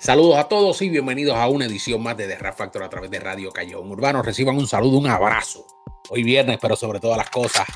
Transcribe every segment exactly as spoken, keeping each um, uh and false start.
Saludos a todos y bienvenidos a una edición más de The Rap Factor a través de Radio Callejón Urbano. Reciban un saludo, un abrazo. Hoy viernes, pero sobre todas las cosas,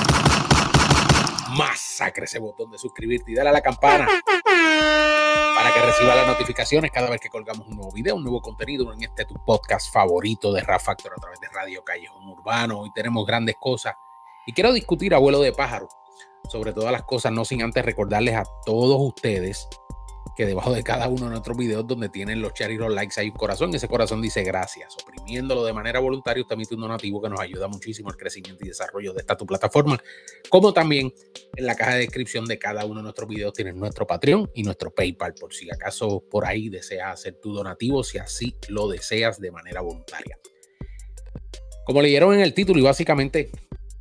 masacre ese botón de suscribirte y dale a la campana para que reciba las notificaciones cada vez que colgamos un nuevo video, un nuevo contenido en este tu podcast favorito de Rap Factor a través de Radio Callejón Urbano. Hoy tenemos grandes cosas y quiero discutir a vuelo de pájaro sobre todas las cosas, no sin antes recordarles a todos ustedes que debajo de cada uno de nuestros videos donde tienen los shares y los likes hay un corazón. Ese corazón dice gracias. Oprimiéndolo de manera voluntaria, usted emite un donativo que nos ayuda muchísimo al crecimiento y desarrollo de esta tu plataforma. Como también en la caja de descripción de cada uno de nuestros videos tienen nuestro Patreon y nuestro PayPal, por si acaso por ahí deseas hacer tu donativo, si así lo deseas de manera voluntaria. Como leyeron en el título y básicamente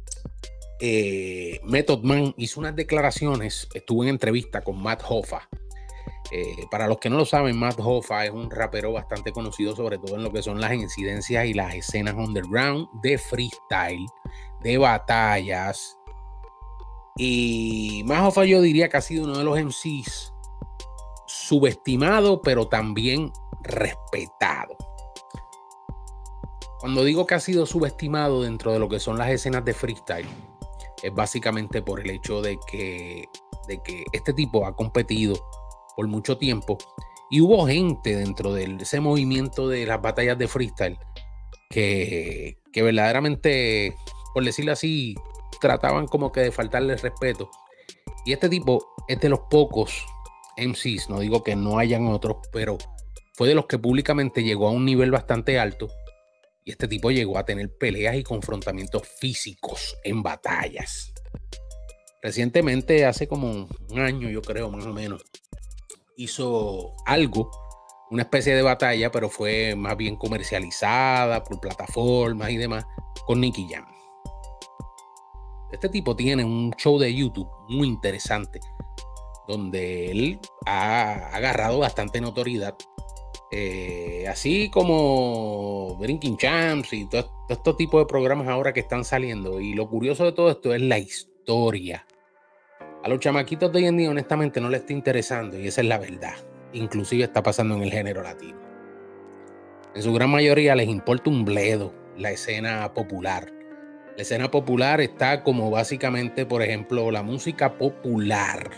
eh, Method Man hizo unas declaraciones, estuvo en entrevista con Matt Hoffa. Eh, para los que no lo saben, Matt Hoffa es un rapero bastante conocido, sobre todo en lo que son las incidencias y las escenas underground de freestyle, de batallas. Y Matt Hoffa yo diría que ha sido uno de los M Cs subestimado, pero también respetado. Cuando digo que ha sido subestimado dentro de lo que son las escenas de freestyle, es básicamente por el hecho de que, de que este tipo ha competido por mucho tiempo y hubo gente dentro de ese movimiento de las batallas de freestyle que, que verdaderamente, por decirlo así, trataban como que de faltarle respeto. Y este tipo es de los pocos M Cs, no digo que no hayan otros, pero fue de los que públicamente llegó a un nivel bastante alto y este tipo llegó a tener peleas y confrontamientos físicos en batallas. Recientemente, hace como un año yo creo más o menos, hizo algo, una especie de batalla, pero fue más bien comercializada por plataformas y demás, con Nicky Jam. Este tipo tiene un show de YouTube muy interesante, donde él ha agarrado bastante notoriedad, eh, así como Drinking Champs y todo, todo este tipo de programas ahora que están saliendo. Y lo curioso de todo esto es la historia. A los chamaquitos de hoy en día honestamente no les está interesando y esa es la verdad. Inclusive está pasando en el género latino. En su gran mayoría les importa un bledo la escena popular. La escena popular está como básicamente, por ejemplo, la música popular.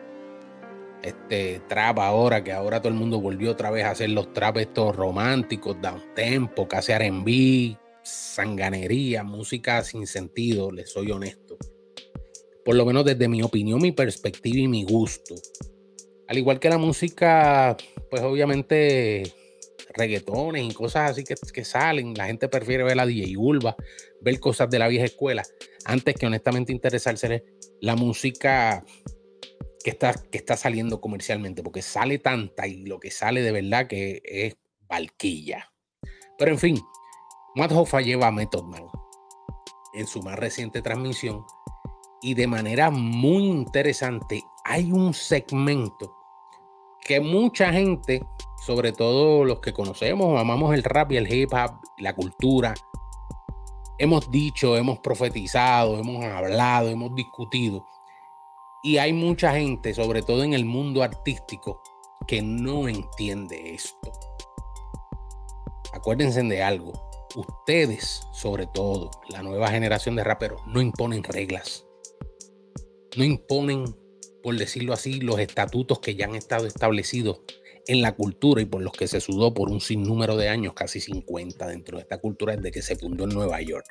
Este trap ahora, que ahora todo el mundo volvió otra vez a hacer los trap estos románticos, down tempo, casi R and B, sanganería, música sin sentido, les soy honesto. Por lo menos desde mi opinión, mi perspectiva y mi gusto. Al igual que la música, pues obviamente reggaetones y cosas así que, que salen. La gente prefiere ver a D J Urba, ver cosas de la vieja escuela, antes que honestamente interesarse en la música que está, que está saliendo comercialmente. Porque sale tanta y lo que sale de verdad que es valquilla. Pero en fin, Matt Hoffa lleva a Method Man en su más reciente transmisión. Y de manera muy interesante hay un segmento que mucha gente, sobre todo los que conocemos, amamos el rap y el hip hop, la cultura, hemos dicho, hemos profetizado, hemos hablado, hemos discutido. Y hay mucha gente, sobre todo en el mundo artístico, que no entiende esto. Acuérdense de algo, ustedes, sobre todo la nueva generación de raperos, no imponen reglas. No imponen, por decirlo así, los estatutos que ya han estado establecidos en la cultura y por los que se sudó por un sinnúmero de años, casi cincuenta, dentro de esta cultura desde que se fundó en Nueva York.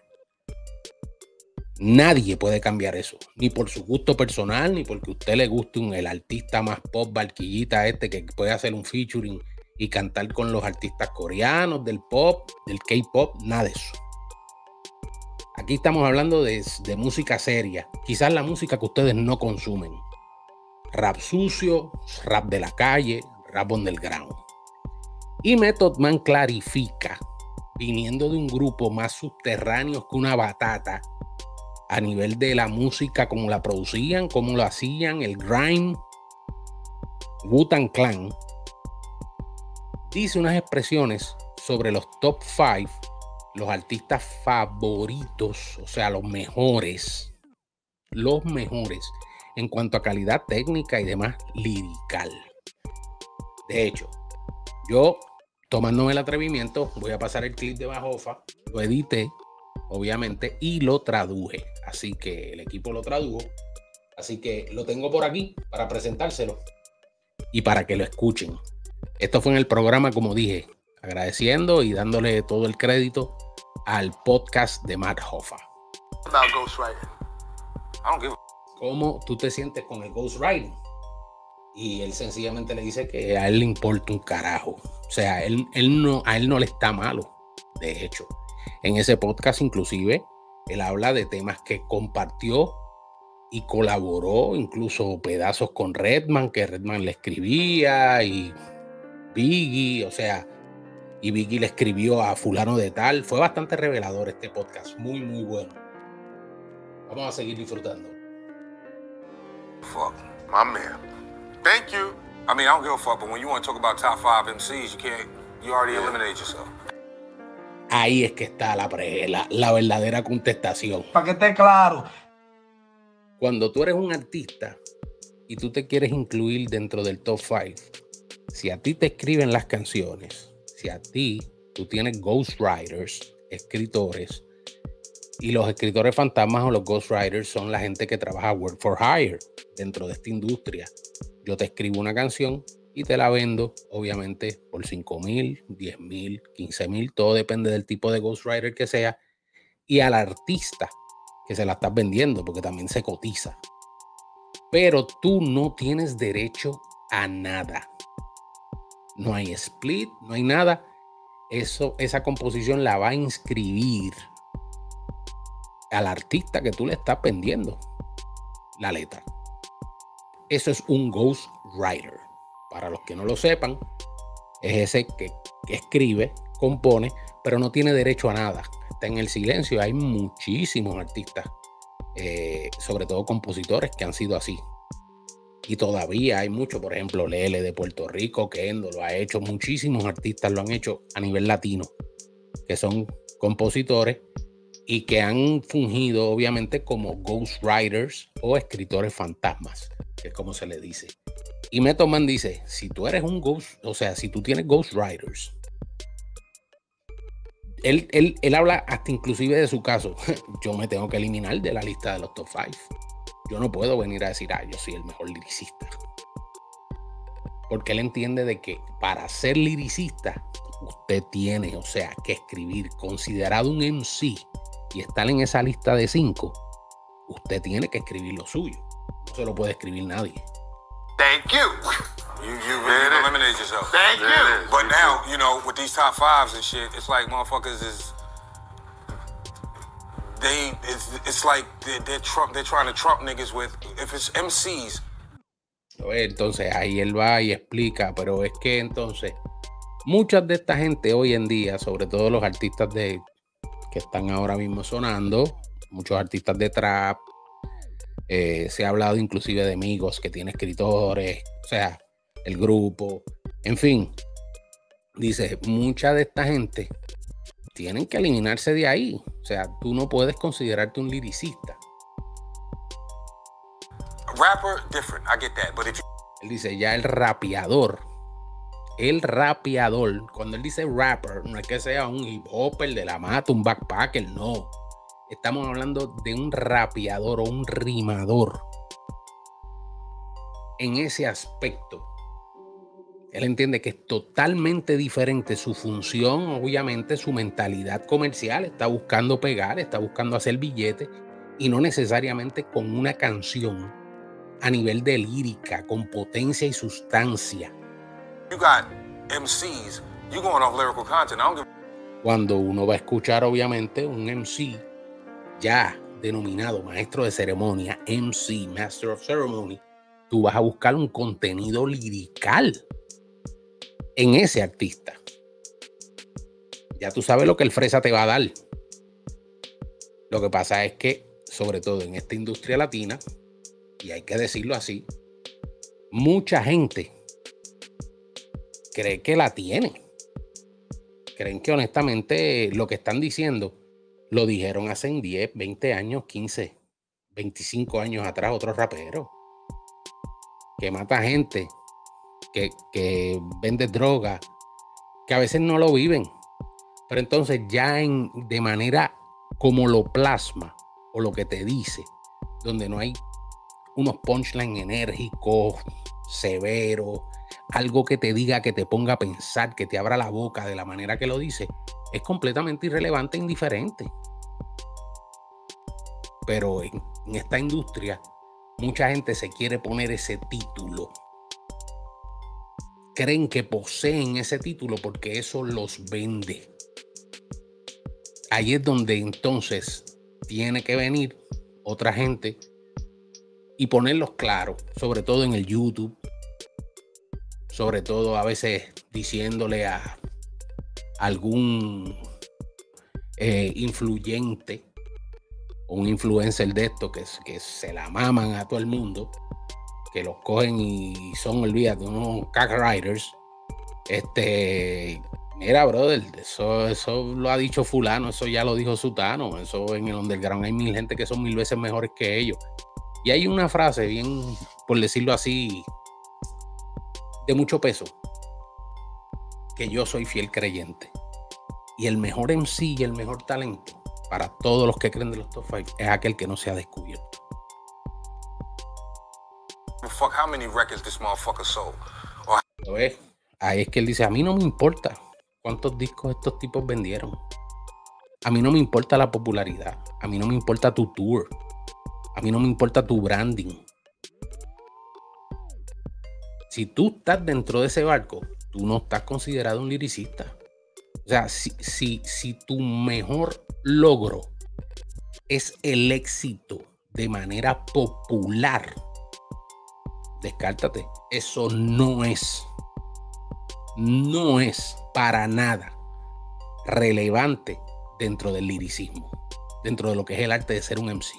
Nadie puede cambiar eso, ni por su gusto personal, ni porque a usted le guste un, el artista más pop, barquillita este, que puede hacer un featuring y cantar con los artistas coreanos, del pop, del K-pop, nada de eso. Aquí estamos hablando de, de música seria, quizás la música que ustedes no consumen. Rap sucio, rap de la calle, rap underground. Y Method Man clarifica, viniendo de un grupo más subterráneo que una batata, a nivel de la música, cómo la producían, cómo lo hacían, el grime, Wu-Tang Clan, dice unas expresiones sobre los top cinco, los artistas favoritos, o sea, los mejores, los mejores en cuanto a calidad técnica y demás lirical. De hecho, Yo, tomándome el atrevimiento, voy a pasar el clip de Majofa, lo edité, obviamente, y lo traduje. Así que el equipo lo tradujo. Así que lo tengo por aquí para presentárselo y para que lo escuchen. Esto fue en el programa, como dije, agradeciendo y dándole todo el crédito al podcast de Matt Hoffa. ¿Cómo tú te sientes con el ghostwriting? Y él sencillamente le dice que a él le importa un carajo. O sea, él, él no, a él no le está malo. De hecho, en ese podcast inclusive, él habla de temas que compartió y colaboró, incluso pedazos con Redman, que Redman le escribía, y Biggie, o sea, y Biggie le escribió a fulano de tal. Fue bastante revelador este podcast, muy, muy bueno. Vamos a seguir disfrutando. Fuck, my man. Thank you. I mean, I don't give a fuck, but when you want to talk about top five M Cs, you can't, you already yeah. eliminated yourself. Ahí es que está la, pre, la, la verdadera contestación. Para que esté claro. Cuando tú eres un artista y tú te quieres incluir dentro del top cinco, si a ti te escriben las canciones, si a ti tú tienes ghostwriters, escritores, y los escritores fantasmas o los ghostwriters son la gente que trabaja work for hire dentro de esta industria. Yo te escribo una canción y te la vendo, obviamente, por cinco mil, diez mil, quince mil, todo depende del tipo de ghostwriter que sea, y al artista que se la estás vendiendo, porque también se cotiza. Pero tú no tienes derecho a nada. No hay split, no hay nada. Eso, esa composición la va a inscribir al artista que tú le estás vendiendo la letra. Eso es un ghostwriter. Para los que no lo sepan, es ese que, que escribe, compone, pero no tiene derecho a nada. Está en el silencio. Hay muchísimos artistas, eh, sobre todo compositores, que han sido así. Y todavía hay muchos, por ejemplo, Lele de Puerto Rico, Kendo lo ha hecho, muchísimos artistas lo han hecho a nivel latino, que son compositores y que han fungido obviamente como ghostwriters o escritores fantasmas, que es como se le dice. Y Method Man dice, si tú eres un ghost, o sea, si tú tienes ghostwriters, él, él, él habla hasta inclusive de su caso. Yo me tengo que eliminar de la lista de los top cinco. Yo no puedo venir a decir, ah, yo soy el mejor liricista. Porque él entiende de que para ser liricista, usted tiene, o sea, que escribir, considerado un M C y estar en esa lista de cinco, usted tiene que escribir lo suyo. No se lo puede escribir nadie. Thank you. You, you really eliminated yourself. Thank you. But now, you know, with these top fives and shit, it's like motherfuckers is... They, it's, it's like they're, they're, Trump, they're trying to Trump niggas with, if it's M Cs. Entonces ahí él va y explica, pero es que entonces muchas de esta gente hoy en día, sobre todo los artistas de, que están ahora mismo sonando, muchos artistas de trap, eh, se ha hablado inclusive de Migos que tiene escritores, o sea, el grupo, en fin, dice, mucha de esta gente tienen que eliminarse de ahí. O sea, tú no puedes considerarte un liricista. Rapper, different. I get that. But if you... Él dice ya el rapeador. El rapeador. Cuando él dice rapper, no es que sea un hip hopper de la mata, un backpacker, no. Estamos hablando de un rapeador o un rimador. En ese aspecto, él entiende que es totalmente diferente su función, obviamente su mentalidad comercial, está buscando pegar, está buscando hacer billetes y no necesariamente con una canción a nivel de lírica, con potencia y sustancia. You got M Cs, you going off lyrical content. I don't give... Cuando uno va a escuchar obviamente un M C ya denominado maestro de ceremonia, M C, Master of Ceremony, tú vas a buscar un contenido lirical en ese artista. Ya tú sabes lo que el fresa te va a dar. Lo que pasa es que, sobre todo en esta industria latina, y hay que decirlo así, mucha gente cree que la tiene. Creen que honestamente lo que están diciendo lo dijeron hace diez, veinte años, quince, veinticinco años atrás otros raperos. Que mata gente, que, que vende droga, que a veces no lo viven. Pero entonces ya en, de manera como lo plasma o lo que te dice, donde no hay unos punchlines enérgicos, severos, algo que te diga, que te ponga a pensar, que te abra la boca de la manera que lo dice, es completamente irrelevante e indiferente. Pero en, en esta industria, mucha gente se quiere poner ese título. Creen que poseen ese título porque eso los vende. Ahí es donde entonces tiene que venir otra gente y ponerlos claros, sobre todo en el YouTube, sobre todo a veces diciéndole a algún eh, influyente o un influencer de esto que, que se la maman a todo el mundo, que los cogen y son, olvídate, unos cack riders. Este, mira, brother, eso, eso lo ha dicho fulano, eso ya lo dijo sutano, eso en el underground hay mil gente que son mil veces mejores que ellos. Y hay una frase bien, por decirlo así, de mucho peso, que yo soy fiel creyente. Y el mejor M C y el mejor talento para todos los que creen de los top cinco es aquel que no se ha descubierto. Fuck, how many records this motherfucker sold? Or... ¿Ves? Ahí es que él dice, a mí no me importa cuántos discos estos tipos vendieron. A mí no me importa la popularidad. A mí no me importa tu tour. A mí no me importa tu branding. Si tú estás dentro de ese barco, tú no estás considerado un liricista. O sea, si, si, si tu mejor logro es el éxito de manera popular, descártate. Eso no es, no es para nada relevante dentro del liricismo, dentro de lo que es el arte de ser un M C.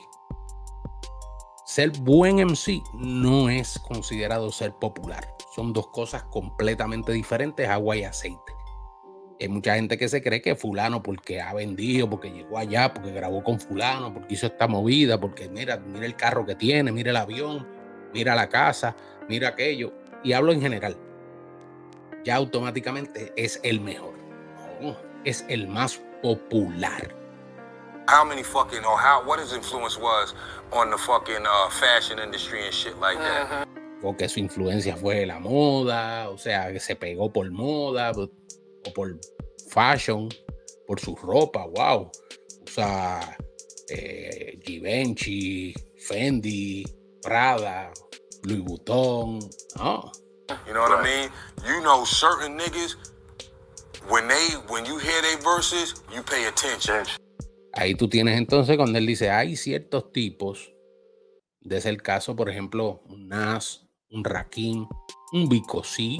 Ser buen M C no es considerado ser popular. Son dos cosas completamente diferentes, agua y aceite. Hay mucha gente que se cree que fulano porque ha vendido, porque llegó allá, porque grabó con fulano, porque hizo esta movida, porque mira, mira el carro que tiene, mira el avión, mira la casa, mira aquello. Y hablo en general. Ya automáticamente es el mejor. No, es el más popular. How many fucking, or how, what his influence was on the fucking uh, fashion industry and shit like that. Porque su influencia fue la moda, o sea, que se pegó por moda, o por fashion, por su ropa, wow. Usa eh, Givenchy, Fendi, Prada, Louis Vuitton. Oh. You know what right. I mean? You know certain niggas, when they, when you hear their verses, you pay attention. Ahí tú tienes entonces cuando él dice, hay ciertos tipos, de ese el caso, por ejemplo, un Nas, un Rakim, un Vico C,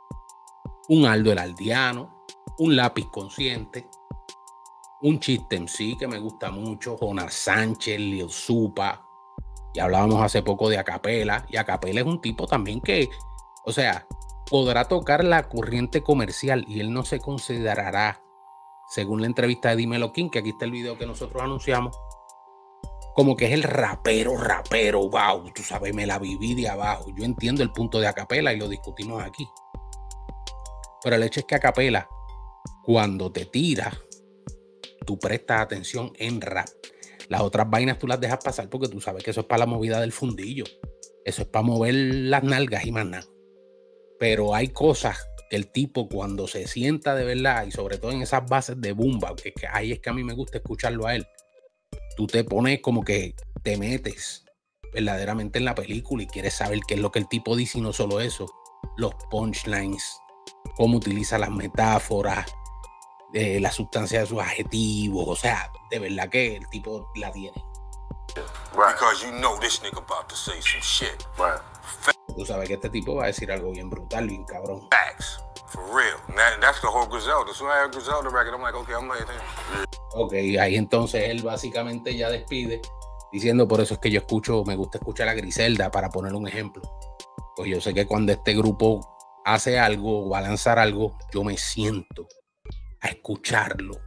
un Aldo el Aldiano, un Lápiz Consciente, un Chiste M C que me gusta mucho, Jonas Sánchez, Lil Supa, y hablábamos hace poco de Acapela, y Acapela es un tipo también que, o sea, podrá tocar la corriente comercial y él no se considerará, según la entrevista de Dímelo King, que aquí está el video que nosotros anunciamos, como que es el rapero, rapero, wow, tú sabes, me la viví de abajo. Yo entiendo el punto de Acapela y lo discutimos aquí. Pero el hecho es que Acapela, cuando te tira, tú prestas atención en rap. Las otras vainas tú las dejas pasar porque tú sabes que eso es para la movida del fundillo. Eso es para mover las nalgas y más nada. Pero hay cosas que el tipo cuando se sienta de verdad, y sobre todo en esas bases de boom bap, que, que ahí es que a mí me gusta escucharlo a él, tú te pones como que te metes verdaderamente en la película y quieres saber qué es lo que el tipo dice, y no solo eso, los punchlines, cómo utiliza las metáforas, eh, la sustancia de sus adjetivos, o sea, de verdad que el tipo la tiene. Right. Because you know this nigga about to say some shit. Right. Tú sabes que este tipo va a decir algo bien brutal, bien cabrón. Facts. For real. That, that's the whole Griselda. So I heard Griselda record, I'm like, okay, I'm like, yeah. Ok, ahí entonces él básicamente ya despide diciendo, por eso es que yo escucho, me gusta escuchar a Griselda, para poner un ejemplo. Pues yo sé que cuando este grupo hace algo o va a lanzar algo, yo me siento a escucharlo,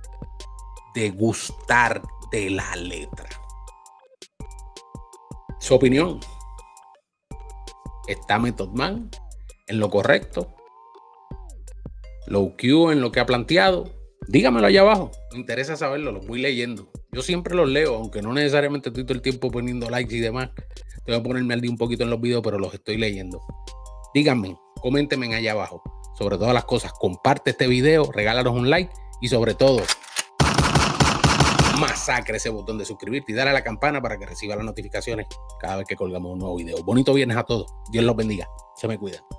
degustar de la letra. Su opinión. ¿Está Method Man en lo correcto? low Q en lo que ha planteado, dígamelo allá abajo. Me interesa saberlo, los voy leyendo. Yo siempre los leo, aunque no necesariamente estoy todo el tiempo poniendo likes y demás. Tengo que ponerme al día un poquito en los videos, pero los estoy leyendo. Díganme, coméntenme allá abajo. Sobre todas las cosas, comparte este video, regálanos un like y sobre todo, masacre ese botón de suscribirte y dale a la campana para que reciba las notificaciones cada vez que colgamos un nuevo video. Bonito viernes a todos. Dios los bendiga. Se me cuidan.